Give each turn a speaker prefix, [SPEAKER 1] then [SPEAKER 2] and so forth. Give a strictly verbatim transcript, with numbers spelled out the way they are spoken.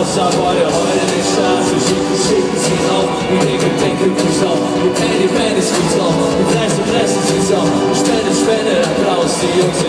[SPEAKER 1] sag heute, heute nicht scharf. Wir schicken, schicken sie auf, wir denken, denken uns auf. Wir kennen die Band ist gut drauf, wir fressen, fressen sie auf. Spende, Spende, Applaus, die Jungs